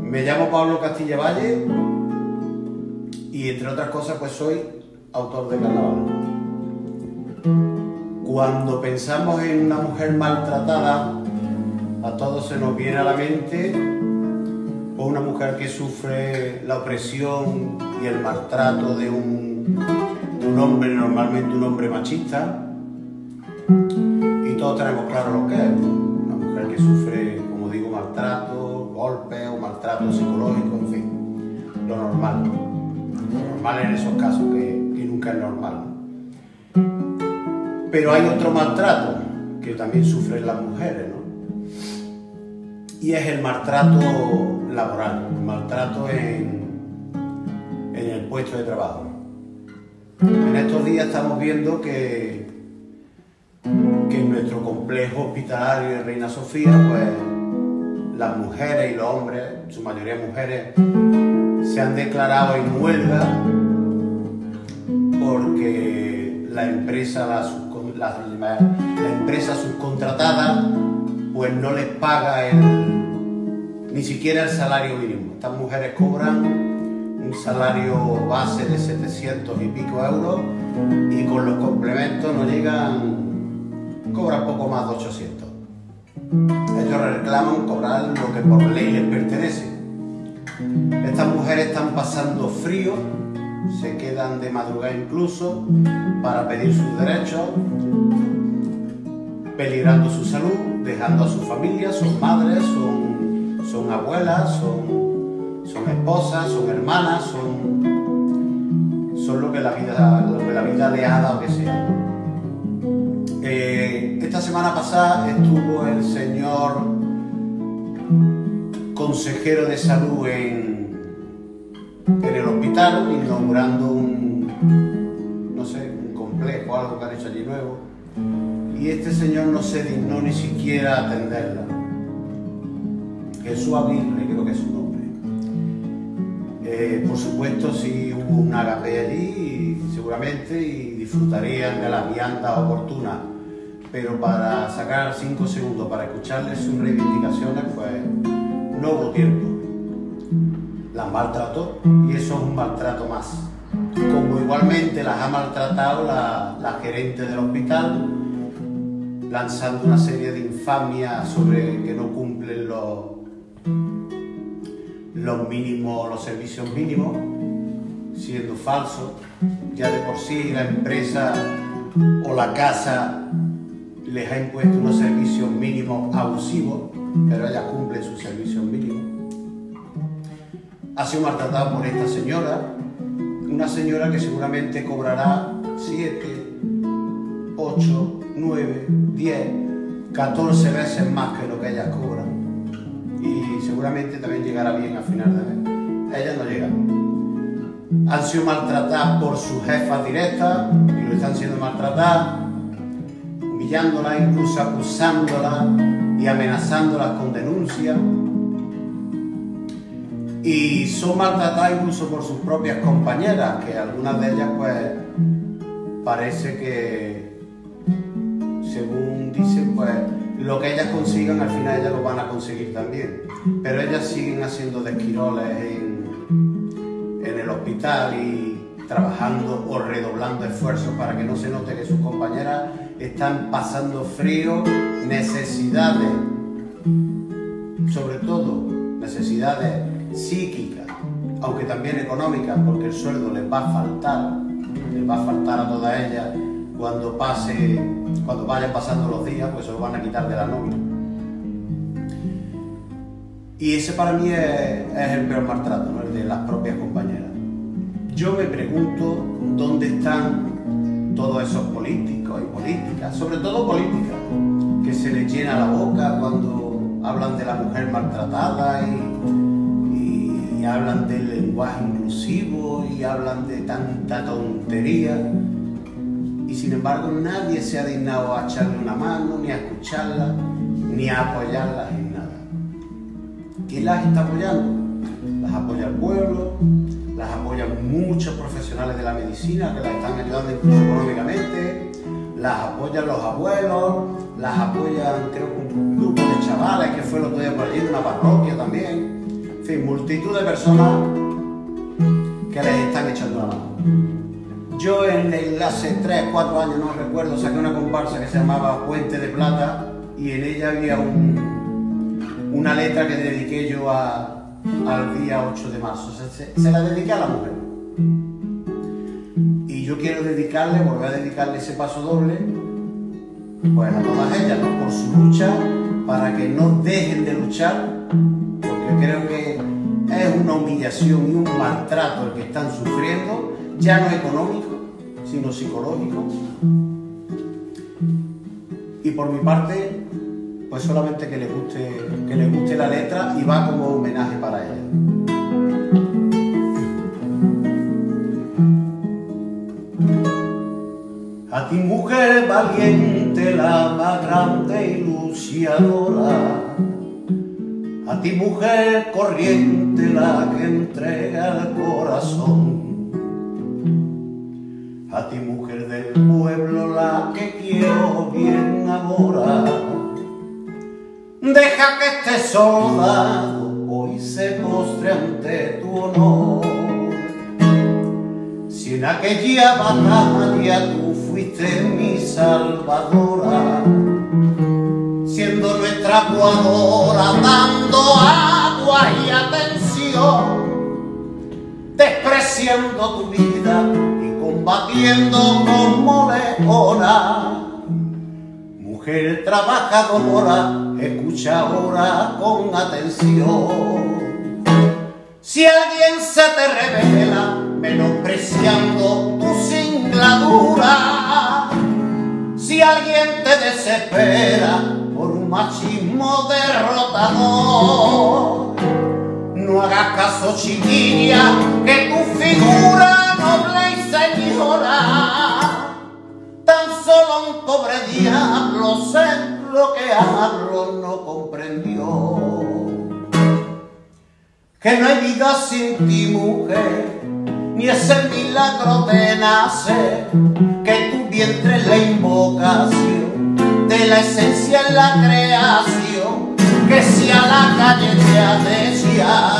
Me llamo Pablo Castilla Valle y, entre otras cosas, pues soy autor de carnaval. Cuando pensamos en una mujer maltratada, a todos se nos viene a la mente o una mujer que sufre la opresión y el maltrato de un hombre, normalmente un hombre machista, y todos tenemos claro lo que es una mujer que sufre, como digo, maltrato, golpes o maltrato psicológico, en fin, lo normal en esos casos, que nunca es normal. Pero hay otro maltrato que también sufren las mujeres, ¿no? Y es el maltrato laboral, el maltrato en el puesto de trabajo. En estos días estamos viendo que en nuestro complejo hospitalario de Reina Sofía, pues las mujeres y los hombres, en su mayoría mujeres, se han declarado en huelga porque la empresa subcontratada pues no les paga ni siquiera el salario mínimo. Estas mujeres cobran un salario base de 700 y pico euros y con los complementos no llegan, cobran poco más de 800. Ellos reclaman cobrar lo que por ley les pertenece. Estas mujeres están pasando frío, se quedan de madrugada incluso para pedir sus derechos, peligrando su salud, dejando a su familia, son madres, son abuelas, son esposas, son hermanas, son lo que la vida le ha dado que sea. Esta semana pasada estuvo el señor consejero de salud en el hospital inaugurando un complejo, algo que han hecho allí nuevo, y este señor no se dignó ni siquiera a atenderla. Jesús Aguirre, creo que es su nombre. Por supuesto, sí hubo un agape allí, seguramente, y disfrutarían de las viandas oportunas, pero para sacar 5 segundos para escucharle sus reivindicaciones, pues no hubo tiempo. Las maltrató y eso es un maltrato más. Como igualmente las ha maltratado la gerente del hospital, lanzando una serie de infamias sobre que no cumplen los servicios mínimos, siendo falso. Ya de por sí la empresa o la casa les ha impuesto unos servicios mínimos abusivos, pero ella cumple sus servicios mínimos. Ha sido maltratada por esta señora, una señora que seguramente cobrará 7, 8, 9, 10, 14 veces más que lo que ellas cobran, y seguramente también llegará bien a final de mes. Ellas no llegan. Han sido maltratadas por sus jefas directas y lo están siendo maltratadas, humillándolas, incluso acusándolas y amenazándolas con denuncias. Y son maltratadas incluso por sus propias compañeras, que algunas de ellas pues parece que, según dicen, pues lo que ellas consigan al final ellas lo van a conseguir también. Pero ellas siguen haciendo de esquiroles en el hospital y trabajando o redoblando esfuerzos para que no se note que sus compañeras están pasando frío, necesidades, sobre todo necesidades psíquicas, aunque también económicas, porque el sueldo les va a faltar a todas ellas cuando vayan pasando los días, pues se lo van a quitar de la nómina. Y ese para mí es el peor maltrato, ¿no? El de las propias compañeras. Yo me pregunto dónde están todos esos políticos y políticas, sobre todo políticas, que se les llena la boca cuando hablan de la mujer maltratada y hablan del lenguaje inclusivo y hablan de tanta tontería, y sin embargo nadie se ha dignado a echarle una mano, ni a escucharla, ni a apoyarlas en nada. ¿Quién las está apoyando? Las apoya el pueblo, las apoyan muchos profesionales de la medicina que las están ayudando incluso económicamente, las apoyan los abuelos, las apoyan, creo que un grupo de chavales que fue el otro día por allí, de una parroquia también. En fin, multitud de personas que les están echando la mano. Yo hace 3, 4 años, no recuerdo, saqué una comparsa que se llamaba Puente de Plata y en ella había una letra que dediqué yo al día 8 de marzo. Se la dediqué a la mujer. Y yo quiero dedicarle, volver a dedicarle ese paso doble, pues a todas ellas, ¿no? Por su lucha, para que no dejen de luchar, porque creo que es una humillación y un maltrato el que están sufriendo, ya no económico, sino psicológico. Y por mi parte, pues solamente que le guste la letra y va como homenaje para ella. A ti, mujer valiente, la más grande y luciadora. A ti, mujer corriente, la que entrega el corazón. A ti, mujer del pueblo, la que quiero bien ahora. Deja que este soldado hoy se postre ante tu honor. Si en aquella batalla tú fuiste mi salvadora, siendo nuestra aguadora, dando agua y atención, despreciando tu vida y combatiendo como leona. Mujer trabajadora, escucha ahora con atención. Si alguien se te revela, menospreciando tu singladura, si alguien te desespera por un machismo derrotador, no hagas caso, chiquilla, que tu figura noble y señora, tan solo un pobre diablo sin bloquearlo no comprendió. Que no hay vida sin ti, mujer, ni ese milagro de nacer, que tu vientre es la invocación de la esencia en la creación, que si a la calle te ha deseado